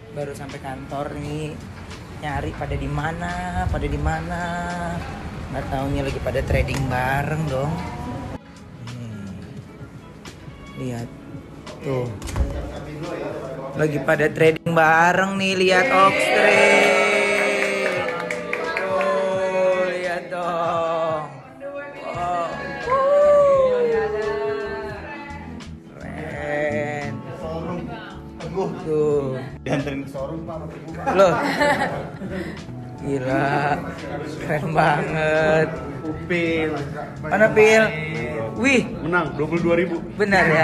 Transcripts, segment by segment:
Baru sampai kantor nih. Nyari pada di mana? Nggak taunya lagi pada trading bareng dong. Lihat tuh. Lagi pada trading bareng nih, lihat Oxtrade. Tuh, lihat dong. Wow. Keren. Tuh. Dianterin ke showroom Pak. Loh. Gila. Keren banget. Pil. Mana Pil? Wih, Menang 22.000. benar ya.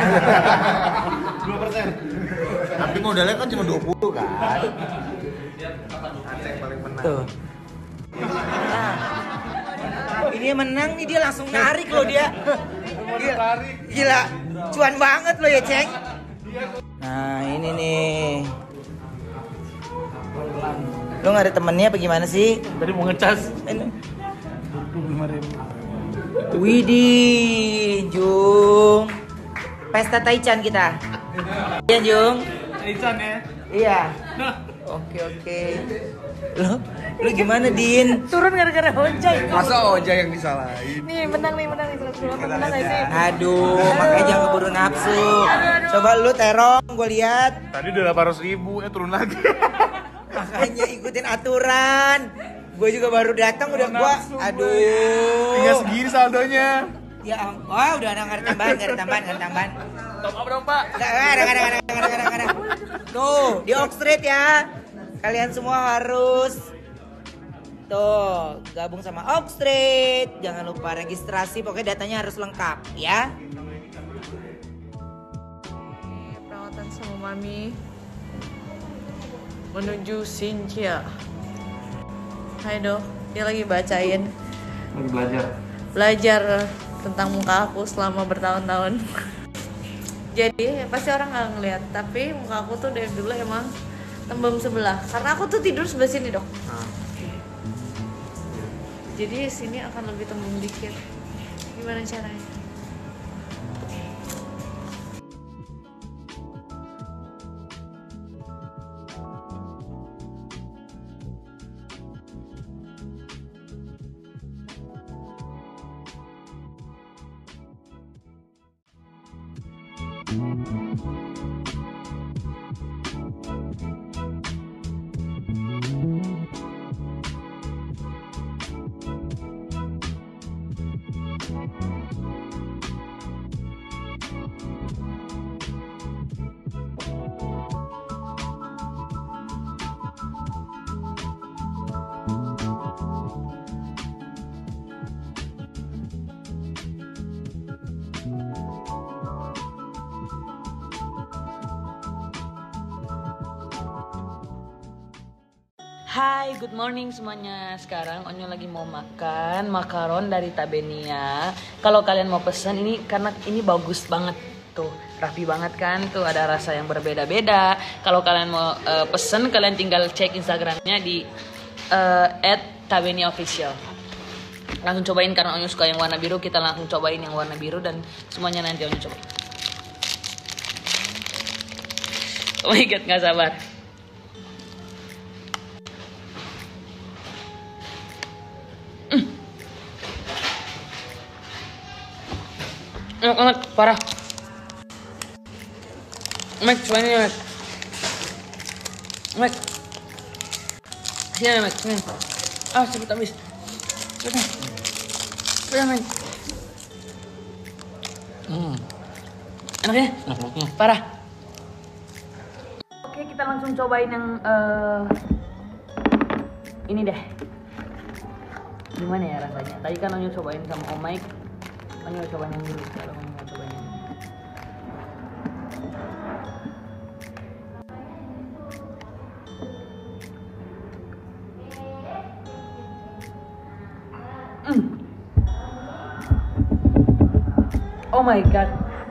2%. Tapi modalnya kan cuma 20 kan. Tuh. Nah, ini yang menang nih, dia langsung narik loh dia. Gila, cuan banget loh ya Ceng. Nah ini nih. Lo gak ada temennya apa gimana sih? Tadi mau ngecas. 25.000. Widih, Jung. Pesta Taichan kita. Iya Jung. Taichan ya. Iya. Oke. Lo gimana Din? Turun gara-gara Ojai. Masa Oja yang disalahin? Nih menang nih. Menang gak sih? Aduh, makanya jangan keburu nafsu. Coba lu terong, gue lihat. Tadi udah 800.000, turun lagi. Makanya ikutin aturan. Gue juga baru datang udah gua. Aduh. Tinggal segini saldonya. Ya, wah udah nggak ada tambahan. Top up dong Pak. Nggak ada. Tuh, di Oxtrade ya. Kalian semua harus tuh gabung sama Oxtrade. Jangan lupa registrasi, pokoknya datanya harus lengkap ya. Perawatan sama Mami menuju Xinjia. Hai dok, dia lagi bacain. Lagi Belajar tentang muka aku selama bertahun-tahun. Jadi pasti orang nggak ngeliat, tapi muka aku tuh dari dulu emang tembem sebelah. Karena aku tuh tidur sebelah sini dok. Jadi sini akan lebih tembem dikit. Gimana caranya? Hai, good morning semuanya. Sekarang Onyo lagi mau makan makaron dari Tabenia. Kalau kalian mau pesen ini, karena ini bagus banget tuh, rapi banget kan, tuh ada rasa yang berbeda-beda. Kalau kalian mau pesen, kalian tinggal cek Instagramnya di @tabeniaofficial. Langsung cobain karena Onyo suka yang warna biru, kita langsung cobain yang warna biru dan semuanya nanti Onyo coba. Oh my god, nggak sabar. Enak banget, parah. Mek, cobain ini, Mek. Sini, Mek, sini. Cepet habis. Cepet, Mek. Enak ya? Parah. Oke, kita langsung cobain yang ini deh. Gimana ya rasanya? Tadi kan Onyo cobain sama Om Mike. Onyo cobain yang dulu. Kalau Onyo mau cobain yang dulu. Oh my god.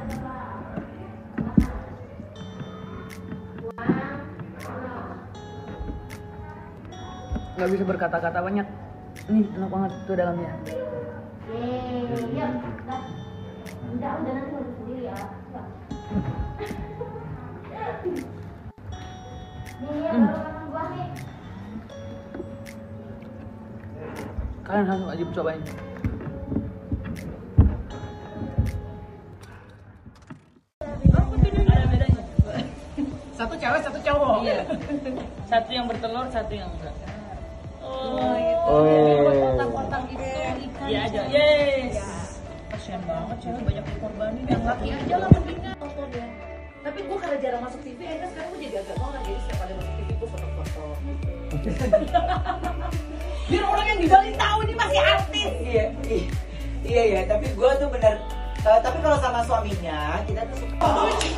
Gak bisa berkata-kata banyak. Nih enak banget tuh dalamnya. Udah nanti urus sendiri ya. Nih ya. Kalian harus wajib cobain. Ada bedanya. Satu cewek, satu cowok. Iya. Satu yang bertelur, satu yang enggak. Kotak-kotak itu ikan. Iya aja. Yes. Kasian banget cewek banyak dikorbanin. Yang laki aja lah mendingan. Tapi gue karena jarang masuk TV, akhirnya sekarang gue jadi agak norak. Jadi setiap kali masuk TV gue foto-foto. Biar orang yang di Bali tahu ini masih artis. Iya, tapi gue tuh bener. Tapi kalau sama suaminya, kita tuh suka.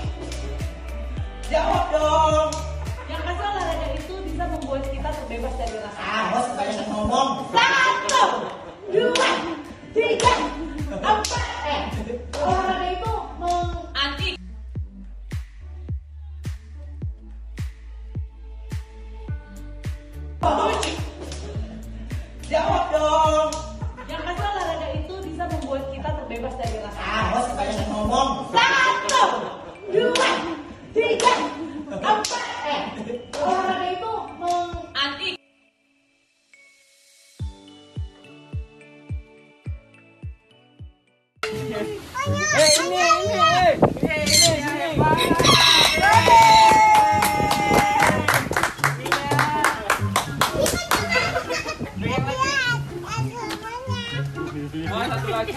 Jawab dong. Yang pasti olahraga itu bisa membuat kita terbebas dari rasa. Bos banyak ngomong. 1, 2, 3, 4. Olahraga itu Anti. Jawab dong. Yang pasti olahraga itu bisa membuat kita terbebas dari rasa. Bos banyak ngomong. 1, 2, 3, 4. Olahraga itu Anti. Satu lagi.